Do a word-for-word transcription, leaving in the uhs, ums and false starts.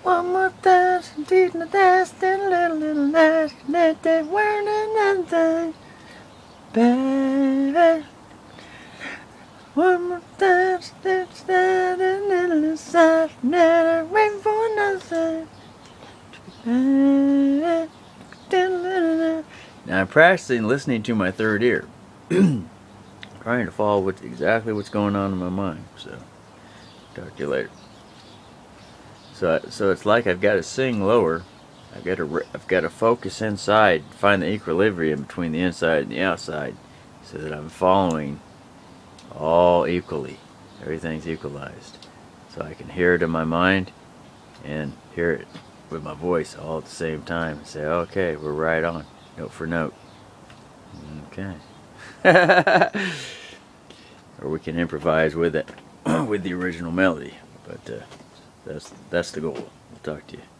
One more dash, deep in the dash, then a little, little dash, let that word another baby. One more dash, dash, dash, a little side, never wait for another baby. Now I'm practicing listening to my third ear, trying to follow what, exactly what's going on in my mind. So, talk to you later. So, so it's like I've got to sing lower. I've got to, I've got to focus inside, find the equilibrium between the inside and the outside, so that I'm following all equally. Everything's equalized, so I can hear it in my mind and hear it with my voice all at the same time. And say, okay, we're right on, note for note. Okay. Or we can improvise with it, with the original melody. But uh, that's that's the goal. We'll talk to you.